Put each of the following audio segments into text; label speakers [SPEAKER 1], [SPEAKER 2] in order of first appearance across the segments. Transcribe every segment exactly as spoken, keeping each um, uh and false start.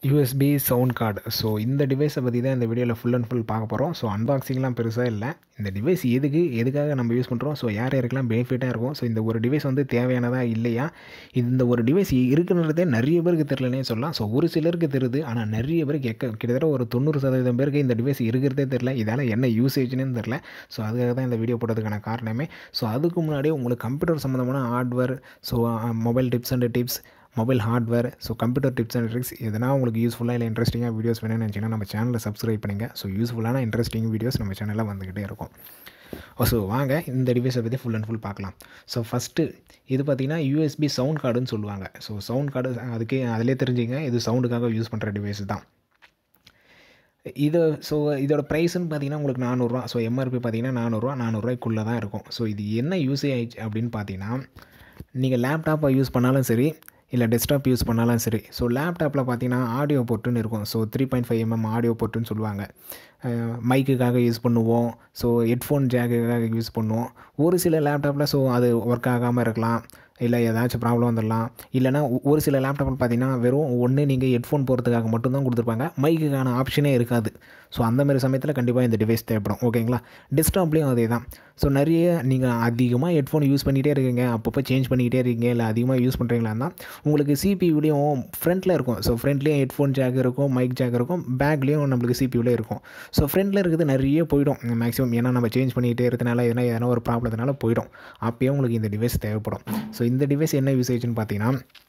[SPEAKER 1] U S B sound card. So இந்த டிவைஸை பற்றி தான் இந்த வீடியோவில் ஃபுல் அண்ட் ஃபுல் பார்க்க போகிறோம். ஸோ அன்பாக்சிங்லாம் பெருசாக இல்லை. இந்த டிவைஸ் எதுக்கு எதுக்காக நம்ம யூஸ் பண்ணுறோம், ஸோ யார் யாருக்கெல்லாம் பெனிஃபிட்டாக இருக்கும், ஸோ இந்த ஒரு டிவைஸ் வந்து தேவையானதா இல்லையா, இந்த ஒரு டிவைஸ் இருக்குன்றதே நிறைய பேருக்கு தெரியலனே சொல்லலாம். ஸோ ஒரு சிலருக்கு தெரியுது, ஆனால் நிறைய பேருக்கு எக்க கிட்டத்தட்ட ஒரு தொண்ணூறு சதவீதம் பேருக்கு இந்த டிவைஸ் இருக்கிறதே தெரில. இதால் என்ன யூசேஜ்னு தெரில. ஸோ அதுக்காக தான் இந்த வீடியோ போட்டதுக்கான காரணமே. ஸோ அதுக்கு முன்னாடி உங்களுக்கு கம்ப்யூட்டர் சம்மந்தமான hardware, so mobile tips and tips, mobile hardware, so computer tips and tricks எதனா உங்களுக்கு யூஸ்ஃபுல்லாக இல்லை இன்ட்ரெஸ்டிங்காக வீடியோஸ் வேணும்னு நினச்சிங்கன்னா நம்ம சேனலை சப்ஸ்கிரைப் பண்ணுங்கள். ஸோ யூஸ்ஃபுல்லான இன்ட்ரெஸ்டிங் வீடியோஸ் நம்ம சேனலில் வந்துக்கிட்டே இருக்கும். ஸோ வாங்க இந்த டிவைஸை பற்றி ஃபுல் அண்ட் ஃபுல் பார்க்கலாம். ஸோ ஃபஸ்ட்டு இது பார்த்திங்கன்னா யூஎஸ்பி சவுண்ட் கார்டுன்னு சொல்லுவாங்க. ஸோ சவுண்ட் கார்டு அதுக்கே அதிலே தெரிஞ்சுங்க, இது சவுண்டுக்காக யூஸ் பண்ணுற டிவைஸ் தான் இது. ஸோ இதோட ப்ரைஸ்ன்னு பார்த்தீங்கன்னா உங்களுக்கு நானூறுரூவா. ஸோ எம்ஆர்பி பார்த்தீங்கன்னா நானூறுரூவா நானூறுரூவாய்க்குள்ளே தான் இருக்கும். ஸோ இது என்ன யூஸ் ஆயிடுச்சு அப்படின்னு பார்த்தீங்கன்னா, நீங்கள் லேப்டாப்பை யூஸ் பண்ணாலும் சரி, இல்லை டெஸ்க்டாப் யூஸ் பண்ணாலும் சரி. ஸோ லேப்டாப்பில் பார்த்தீங்கன்னா ஆடியோ போர்ட்டுன்னு இருக்கும். So three point five mm audio போர்ட்டுன்னு சொல்லுவாங்க. மைக்குக்காக யூஸ் பண்ணுவோம், ஸோ ஹெட்ஃபோன் ஜாக்குக்காக யூஸ் பண்ணுவோம். ஒரு சில லேப்டாப்பில் ஸோ அது ஒர்க் ஆகாமல் இருக்கலாம், இல்லை ஏதாச்சும் ப்ராப்ளம் வந்துடலாம். இல்லைனா ஒரு சில லேப்டாப்பில் பார்த்தீங்கன்னா வெறும் ஒன்று நீங்கள் ஹெட்ஃபோன் போகிறதுக்காக மட்டும்தான் கொடுத்துருப்பாங்க, மைக்குக்கான ஆப்ஷனே இருக்காது. ஸோ அந்தமாதிரி சமயத்தில் கண்டிப்பாக இந்த டிவைஸ் தேவைப்படும். ஓகேங்களா. டெஸ்க்டாப்லேயும் அதே தான். ஸோ நிறைய நீங்கள் அதிகமாக ஹெட்ஃபோன் யூஸ் பண்ணிகிட்டே இருக்கீங்க, அப்பப்போ சேஞ்ச் பண்ணிக்கிட்டே இருக்கீங்க, இல்லை அதிகமாக யூஸ் பண்ணுறீங்களா தான் உங்களுக்கு சிபியூலேயும் ஃப்ரண்ட்டில் இருக்கும். ஸோ ஃப்ரண்ட்லேயும் ஹெட்ஃபோன் ஜாக் இருக்கும், மைக் ஜாக் இருக்கும், பேக்லேயும் நம்மளுக்கு சிபியூலே இருக்கும். ஸோ ஃப்ரண்ட்டில் இருக்கிறது நிறைய போயிடும் மேக்ஸிமம். ஏன்னா நம்ம சேஞ்ச் பண்ணிக்கிட்டே இருக்கிறதுனால எதனா எதனா ஒரு ப்ராப்ளத்தினால போயிடும். அப்போயே உங்களுக்கு இந்த டிவைஸ் தேவைப்படும். ஸோ இந்த டிவைஸ் என்ன யூசேஜ்னு பார்த்தீங்கன்னா,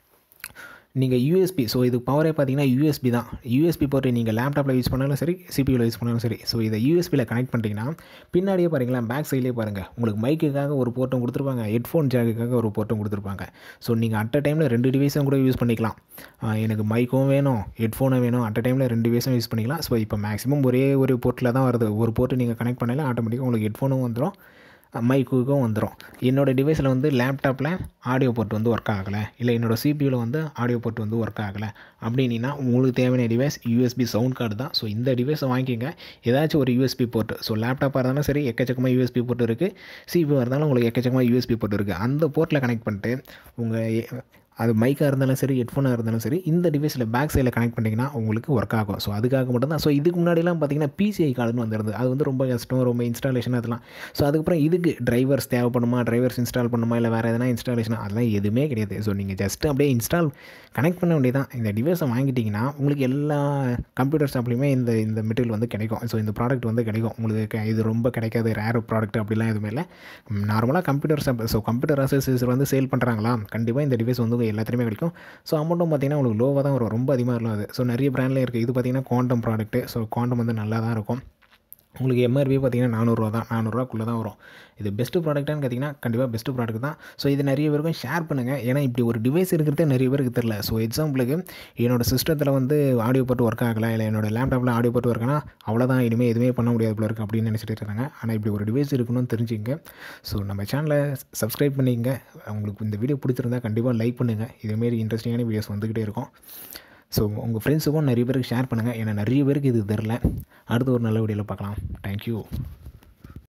[SPEAKER 1] நீங்கள் யூஎஸ்பி, ஸோ இது பவரே பார்த்தீங்கன்னா யூஎஸ்பி தான். யூஎஸ்பி போட்டு நீங்கள் லேப்டாப்பில் யூஸ் பண்ணாலும் சரி, சிபியூவில் யூஸ் பண்ணாலும் சரி. ஸோ இதை யூஎஸ்பியில் கனெக்ட் பண்ணிட்டீங்கன்னா பின்னாடியே பாருங்களேன், பேக் சைட்லேயே பாருங்கள், உங்களுக்கு மைக்குக்காக ஒரு போர்ட்டும் கொடுத்துருப்பாங்க, ஹெட்ஃபோன் ஜாக்குக்காக ஒரு போர்ட்டும் கொடுத்துருப்பாங்க. ஸோ நீங்கள் அட் அ டைமில் ரெண்டு டிவைஸும் கூட யூஸ் பண்ணிக்கலாம். எனக்கு மைக்கும் வேணும், ஹெட்ஃபோனும் வேணும், அட் அ டைமில் ரெண்டு டிவைஸும் யூஸ் பண்ணிக்கலாம். ஸோ இப்போ மேக்ஸிமம் ஒரே ஒரு போர்ட்டில் தான் வருது. ஒரு போர்ட்டு நீங்கள் கனெக்ட் பண்ணாலும் ஆட்டோமேட்டிக்காக உங்களுக்கு ஹெட்ஃபோனும் வந்துடும், மைக்குக்கும் வந்துடும். என்னோடய டிவைஸில் வந்து லேப்டாப்பில் ஆடியோ போர்ட் வந்து ஒர்க் ஆகலை, இல்லை என்னோடய சிபியூவில் வந்து ஆடியோ போர்ட் வந்து ஒர்க் ஆகலை அப்படின்னா உங்களுக்கு தேவையான டிவைஸ் யூஎஸ்பி சவுண்ட் கார்டு தான். ஸோ இந்த டிவைஸை வாங்கிக்கோங்க. ஏதாச்சும் ஒரு யூஎஸ்பி போர்ட், ஸோ லேப்டாப்பாக இருந்தாலும் சரி எக்கச்சக்கமாக யூஎஸ்பி போர்ட் இருக்குது, சிபியூவாக இருந்தாலும் உங்களுக்கு எக்கச்சக்கமாக யூஎஸ்பி போர்ட் இருக்குது. அந்த போர்ட்டில் கனெக்ட் பண்ணிட்டு உங்கள் அது மைக்காக இருந்தாலும் சரி, ஹெட்ஃபோனாக இருந்தாலும் சரி, இந்த டிவைஸில் பேக் சைடில் கனெக்ட் பண்ணிங்கன்னா உங்களுக்கு ஒர்க் ஆகும். ஸோ அதுக்காக மட்டும்தான். ஸோ இதுக்கு முன்னாடிலாம் பார்த்தீங்கன்னா பிசிஐ கார்டுன்னு வந்துருது. அது வந்து ரொம்ப கஷ்டம், ரொம்ப இன்ஸ்டாலேஷன் அதெல்லாம். ஸோ அதுக்கப்புறம் இதுக்கு டிரைவர்ஸ் தேவைப்படுமா, டிரைவர்ஸ் இன்ஸ்டால் பண்ணுமா, இல்லை வேறு எதனா இன்ஸ்டாலேஷன், அதெல்லாம் எதுவுமே கிடையாது. ஸோ நீங்கள் ஜஸ்ட்டு அப்படியே இன்ஸ்டால் கனெக்ட் பண்ண வேண்டியதான். இந்த டிவைஸை வாங்கிட்டிங்கன்னா உங்களுக்கு எல்லா கம்ப்யூட்டர் ஷாப்லேயுமே இந்த இந்த மெட்டீரியல் வந்து கிடைக்கும். ஸோ இந்த ப்ராடக்ட் வந்து கிடைக்கும் உங்களுக்கு. இது ரொம்ப கிடைக்காது, ரேர் ப்ராடக்ட் அப்படிலாம் எதுவுமே இல்லை. நார்மலாக computer shop, so computer association வந்து சேல் பண்ணுறாங்களா, கண்டிப்பாக இந்த டிவைஸ் வந்து எல்லாத்துலேயுமே கிடைக்கும். ஸோ அமௌண்ட்டும் பார்த்தீங்கன்னா உங்களுக்கு லோவாக தான் வரும், ரொம்ப அதிகமாக இருக்கும் அது. ஸோ நிறைய பிராண்ட்லேயும் இருக்குது. இது பார்த்தீங்கன்னா குவாண்டம் ப்ராடக்ட்டு. ஸோ குவாண்டம் வந்து நல்லா தான் இருக்கும். உங்களுக்கு எம்ஆர்பி பார்த்தீங்கன்னா நானூறுரூவா தான், நானூறுரூவாக்குள்ளே தான் வரும். இது பெஸ்ட்டு ப்ராடக்ட்டானு கேட்டிங்கன்னா கண்டிப்பாக பெஸ்ட்டு ப்ராடக்ட் தான். ஸோ இது நிறைய பேருக்கும் ஷேர் பண்ணுங்கள். ஏன்னா இப்படி ஒரு டிவைஸ் இருக்கிறதே நிறைய பேருக்கு தெரில. ஸோ எக்ஸாம்பிளுக்கு என்னோடய சிஸ்டத்தில் வந்து ஆடியோ போட்டு ஒர்க் ஆகலை, இல்லை என்னோடய லேப்டாப்பில் ஆடியோ போட்டு ஒர்க்னா அவ்வளோதான், இனிமேல் எதுவுமே பண்ண முடியாது போல இருக்குது அப்படின்னு நினச்சிட்டு இருக்காங்க. ஆனால் இப்படி ஒரு டிவைஸ் இருக்கணும்னு தெரிஞ்சுங்க. ஸோ நம்ம சேனலை சப்ஸ்கிரைப் பண்ணிக்கங்க. உங்களுக்கு இந்த வீடியோ பிடிச்சிருந்தா கண்டிப்பாக லைக் பண்ணுங்கள். இதேமாரி இன்ட்ரெஸ்டிங்கான வீடியோஸ் வந்துக்கிட்டே இருக்கும். ஸோ உங்கள் ஃப்ரெண்ட்ஸுக்கும் நிறைய பேருக்கு ஷேர் பண்ணுங்கள். ஏன்னா நிறைய பேருக்கு இது தெரில. அடுத்து ஒரு நல்ல வீடியோவில் பார்க்கலாம். தேங்க்யூ.